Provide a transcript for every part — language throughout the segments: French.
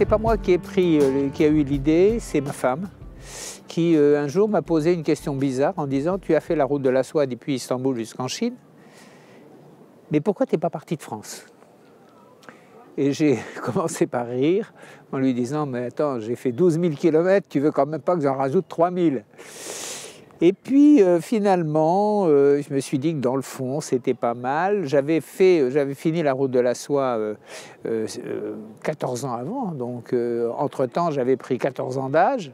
c'est pas moi qui a eu l'idée, c'est ma femme, qui un jour m'a posé une question bizarre en disant « Tu as fait la route de la soie depuis Istanbul jusqu'en Chine, mais pourquoi tu n'es pas parti de France ?» Et j'ai commencé par rire en lui disant « Mais attends, j'ai fait 12 000 km, tu veux quand même pas que j'en rajoute 3 000 ?» Et puis finalement, je me suis dit que dans le fond, c'était pas mal. J'avais fini la route de la soie 14 ans avant, donc entre-temps, j'avais pris 14 ans d'âge.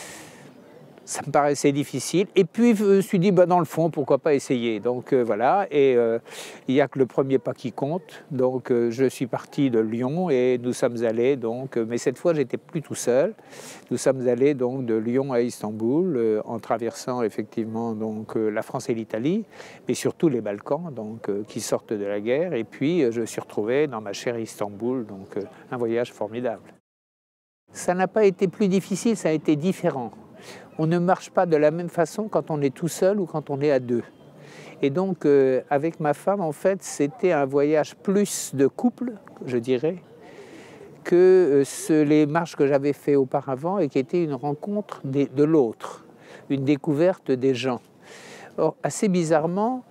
Ça me paraissait difficile. Et puis, je me suis dit, bah, dans le fond, pourquoi pas essayer. Donc voilà, et il n'y a que le premier pas qui compte. Donc je suis parti de Lyon et nous sommes allés, donc, mais cette fois, j'étais plus tout seul. Nous sommes allés donc de Lyon à Istanbul, en traversant effectivement donc, la France et l'Italie, mais surtout les Balkans, donc, qui sortent de la guerre. Et puis, je me suis retrouvé dans ma chère Istanbul, donc un voyage formidable. Ça n'a pas été plus difficile, ça a été différent. On ne marche pas de la même façon quand on est tout seul ou quand on est à deux. Et donc, avec ma femme, en fait, c'était un voyage plus de couple, je dirais, que les marches que j'avais fait auparavant et qui étaient une rencontre de l'autre, une découverte des gens. Or, assez bizarrement,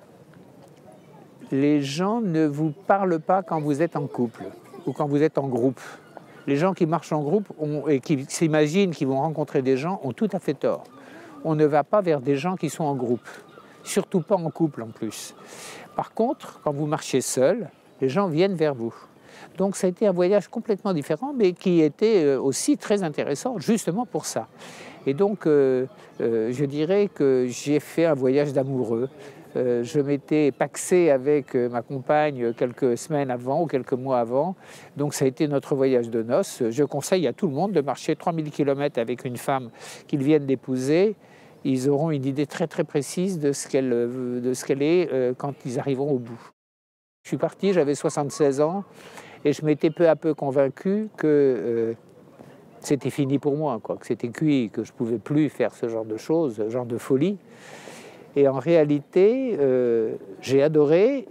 les gens ne vous parlent pas quand vous êtes en couple ou quand vous êtes en groupe. Les gens qui marchent en groupe et qui s'imaginent qu'ils vont rencontrer des gens ont tout à fait tort. On ne va pas vers des gens qui sont en groupe, surtout pas en couple en plus. Par contre, quand vous marchez seul, les gens viennent vers vous. Donc ça a été un voyage complètement différent, mais qui était aussi très intéressant, justement pour ça. Et donc, je dirais que j'ai fait un voyage d'amoureux. Je m'étais pacsé avec ma compagne quelques semaines avant ou quelques mois avant. Donc ça a été notre voyage de noces. Je conseille à tout le monde de marcher 3000 km avec une femme qu'ils viennent d'épouser. Ils auront une idée très très précise de ce qu'elle est quand ils arriveront au bout. Je suis parti, j'avais 76 ans et je m'étais peu à peu convaincu que c'était fini pour moi, quoi, que c'était cuit, que je ne pouvais plus faire ce genre de choses, ce genre de folie. Et en réalité, j'ai adoré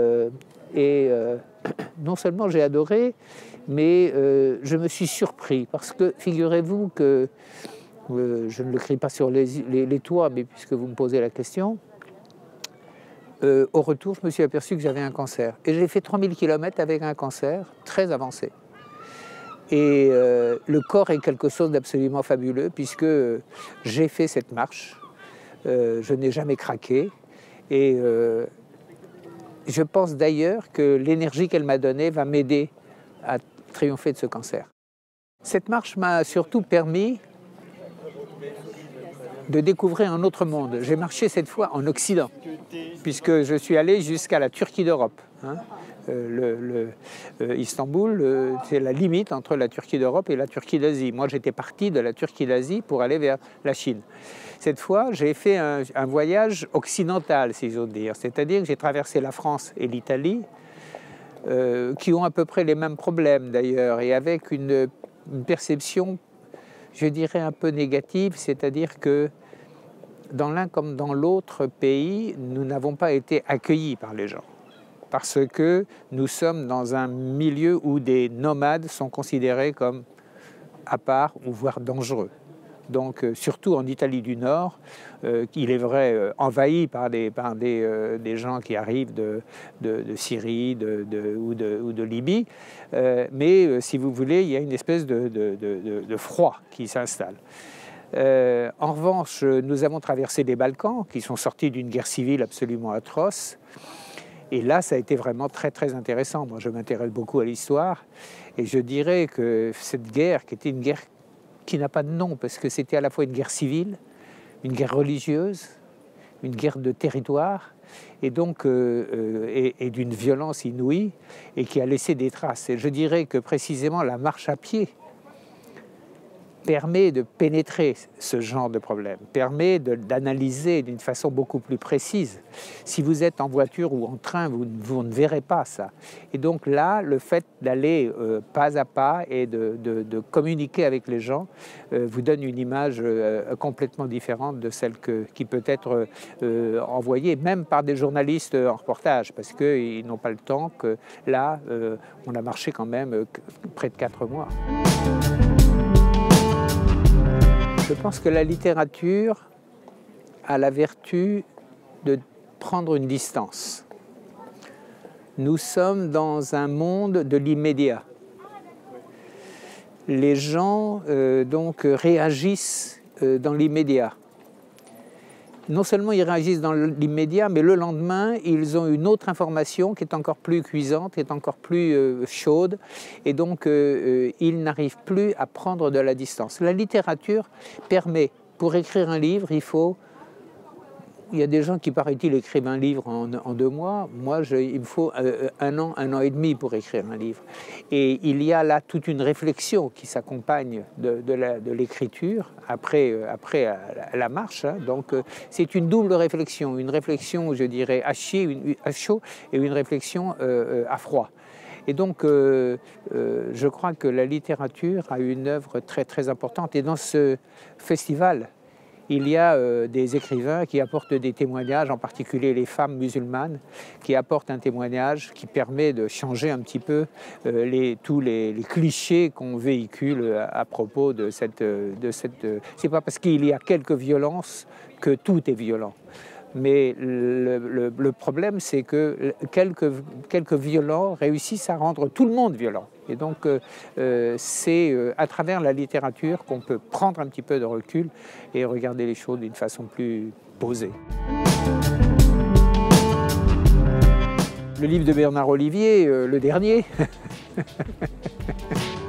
et non seulement j'ai adoré, mais je me suis surpris parce que figurez-vous que je ne le crie pas sur les toits, mais puisque vous me posez la question, au retour, je me suis aperçu que j'avais un cancer. Et j'ai fait 3000 km avec un cancer très avancé. Et le corps est quelque chose d'absolument fabuleux puisque j'ai fait cette marche. Je n'ai jamais craqué et je pense d'ailleurs que l'énergie qu'elle m'a donnée va m'aider à triompher de ce cancer. Cette marche m'a surtout permis de découvrir un autre monde. J'ai marché cette fois en Occident, puisque je suis allé jusqu'à la Turquie d'Europe. Hein. Istanbul, c'est la limite entre la Turquie d'Europe et la Turquie d'Asie. Moi, j'étais parti de la Turquie d'Asie pour aller vers la Chine. Cette fois, j'ai fait un voyage occidental, si j'ose dire. C'est-à-dire que j'ai traversé la France et l'Italie, qui ont à peu près les mêmes problèmes d'ailleurs, et avec une perception, je dirais, un peu négative, c'est-à-dire que dans l'un comme dans l'autre pays, nous n'avons pas été accueillis par les gens. Parce que nous sommes dans un milieu où des nomades sont considérés comme à part ou voire dangereux. Donc, surtout en Italie du Nord, il est vrai envahi par des gens qui arrivent de Syrie ou de Libye, mais si vous voulez, il y a une espèce de froid qui s'installe. En revanche, nous avons traversé les Balkans, qui sont sortis d'une guerre civile absolument atroce. Et là, ça a été vraiment très, très intéressant. Moi, je m'intéresse beaucoup à l'histoire. Et je dirais que cette guerre, qui était une guerre qui n'a pas de nom, parce que c'était à la fois une guerre civile, une guerre religieuse, une guerre de territoire, et donc et d'une violence inouïe, et qui a laissé des traces. Et je dirais que précisément la marche à pied permet de pénétrer ce genre de problème, permet d'analyser d'une façon beaucoup plus précise. Si vous êtes en voiture ou en train, vous ne verrez pas ça. Et donc là, le fait d'aller pas à pas et de communiquer avec les gens vous donne une image complètement différente de celle qui peut être envoyée, même par des journalistes en reportage, parce qu'ils n'ont pas le temps que là, on a marché quand même près de 4 mois. Je pense que la littérature a la vertu de prendre une distance. Nous sommes dans un monde de l'immédiat. Les gens donc réagissent dans l'immédiat. Non seulement ils réagissent dans l'immédiat, mais le lendemain, ils ont une autre information qui est encore plus cuisante, qui est encore plus chaude, et donc ils n'arrivent plus à prendre de la distance. La littérature permet, pour écrire un livre, il y a des gens qui, paraît-il, écrivent un livre en 2 mois. Moi, il me faut 1 an et demi pour écrire un livre. Et il y a là toute une réflexion qui s'accompagne de l'écriture après la marche. Hein. Donc, c'est une double réflexion. Une réflexion, je dirais, à chaud et une réflexion à froid. Et donc, je crois que la littérature a une œuvre très, très importante. Et dans ce festival, il y a des écrivains qui apportent des témoignages, en particulier les femmes musulmanes, qui apportent un témoignage qui permet de changer un petit peu tous les clichés qu'on véhicule à propos de cette... C'est pas parce qu'il y a quelques violences que tout est violent. Mais le problème, c'est que quelques violents réussissent à rendre tout le monde violent. Et donc, c'est à travers la littérature qu'on peut prendre un petit peu de recul et regarder les choses d'une façon plus posée. Le livre de Bernard Olivier, le dernier.